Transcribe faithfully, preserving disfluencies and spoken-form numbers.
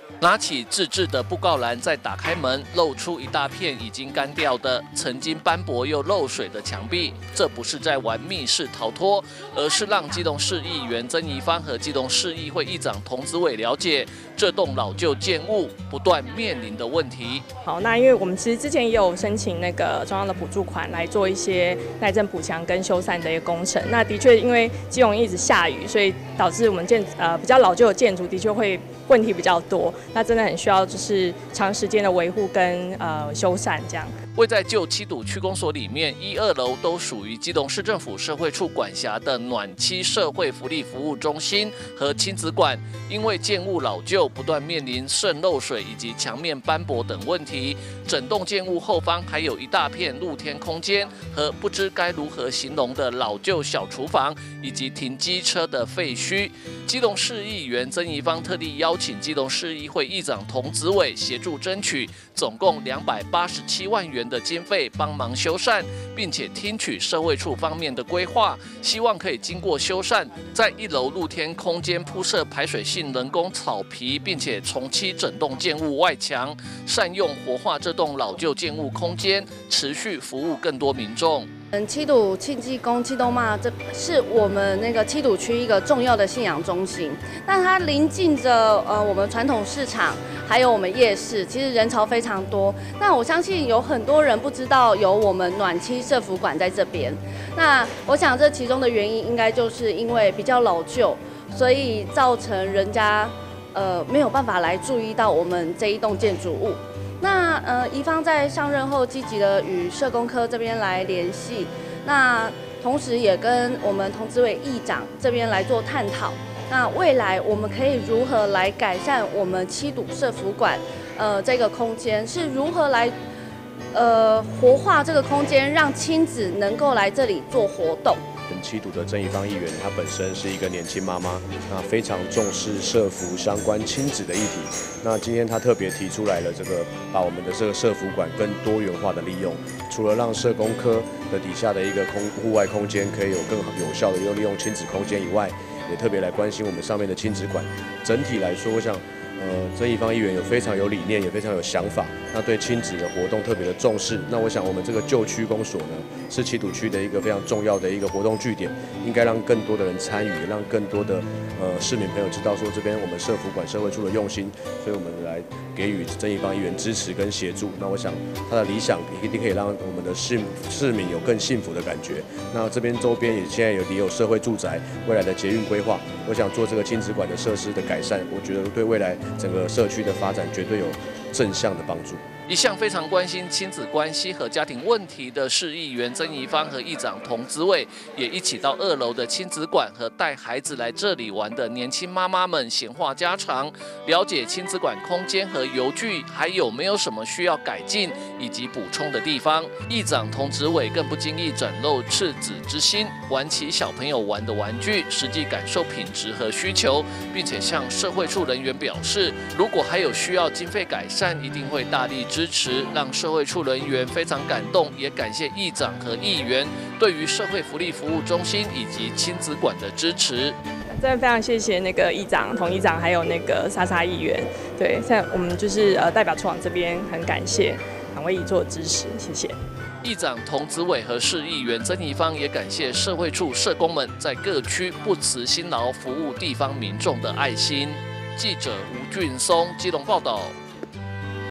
拿起自制的布告栏，再打开门，露出一大片已经干掉的、曾经斑驳又漏水的墙壁。这不是在玩密室逃脱，而是让基隆市议员曾宜芳和基隆市议会议长童子伟了解这栋老旧建物不断面临的问题。 好，那因为我们其实之前也有申请那个中央的补助款来做一些耐震补强跟修缮的一个工程。那的确因为基隆一直下雨，所以导致我们建呃比较老旧的建筑的确会问题比较多。那真的很需要就是长时间的维护跟呃修缮这样。 位在旧七堵区公所里面，一二楼都属于基隆市政府社会处管辖的暖栖社会福利服务中心和亲子馆，因为建物老旧，不断面临渗漏水以及墙面斑驳等问题。整栋建物后方还有一大片露天空间和不知该如何形容的老旧小厨房，以及停机车的废墟。基隆市议员曾宜芳特地邀请基隆市议会议长童子伟协助争取总共两百八十七万元的经费，帮忙修缮，并且听取社会处方面的规划，希望可以经过修缮，在一楼露天空间铺设排水性人工草皮，并且重漆整栋建物外墙，善用活化这栋老旧建物空间，持续服务更多民众。 嗯，七堵庆济宫七东妈，这是我们那个七堵区一个重要的信仰中心。那它临近着呃我们传统市场，还有我们夜市，其实人潮非常多。那我相信有很多人不知道有我们暖栖社福馆在这边。那我想这其中的原因应该就是因为比较老旧，所以造成人家呃没有办法来注意到我们这一栋建筑物。那呃，宜芳在上任后积极的与社工科这边来联系，那同时也跟我们童子伟议长这边来做探讨。那未来我们可以如何来改善我们七堵社福馆呃这个空间，是如何来呃活化这个空间，让亲子能够来这里做活动。 七堵的曾宜芳议员，她本身是一个年轻妈妈，那非常重视社福相关亲子的议题。那今天她特别提出来了这个，把我们的这个社福馆更多元化的利用，除了让社工科的底下的一个空户外空间可以有更有效的又利用亲子空间以外，也特别来关心我们上面的亲子馆。整体来说，我想。呃，曾宜芳议员有非常有理念，也非常有想法，那对亲子的活动特别的重视。那我想我们这个旧区公所呢，是七堵区的一个非常重要的一个活动据点，应该让更多的人参与，让更多的呃市民朋友知道说这边我们社福馆社会处的用心，所以我们来给予曾宜芳议员支持跟协助。那我想他的理想一定可以让我们的市市民有更幸福的感觉。那这边周边也现在有也有社会住宅，未来的捷运规划，我想做这个亲子馆的设施的改善，我觉得对未来整个社区的发展绝对有正向的帮助。 一向非常关心亲子关系和家庭问题的市议员曾宜芳和议长童子伟，也一起到二楼的亲子馆和带孩子来这里玩的年轻妈妈们闲话家常，了解亲子馆空间和游具还有没有什么需要改进以及补充的地方。议长童子伟更不经意展露赤子之心，玩起小朋友玩的玩具，实际感受品质和需求，并且向社会处人员表示，如果还有需要经费改善，一定会大力支持，让社会处人员非常感动，也感谢议长和议员对于社会福利服务中心以及亲子馆的支持。 真的非常谢谢那个议长、童议长，还有那个莎莎议员。对，现在我们就是呃代表处长这边很感谢两位议座的支持，谢谢。 议长童子伟和市议员曾宜芳也感谢社会处社工们在各区不辞辛劳服务地方民众的爱心。记者吴俊松基隆报道。